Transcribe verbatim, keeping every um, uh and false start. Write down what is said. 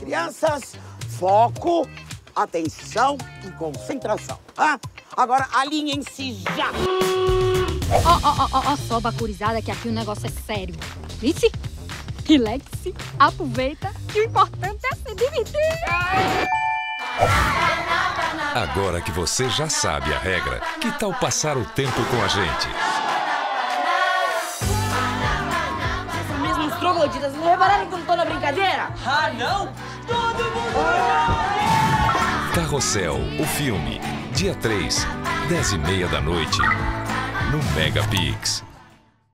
Crianças, foco, atenção e concentração, tá? Agora alinhem-se já. Ó, ó, ó, ó, só, bacurizada, que aqui o negócio é sério. Vice, relaxe, aproveita, que o importante é se divertir. Agora que você já sabe a regra, que tal passar o tempo com a gente? Essas mesmas trogloditas, não repararam que eu não tô na brincadeira? Ah, não? Todo mundo! Carrossel, o filme. Dia três, dez e meia da noite, no Megapix.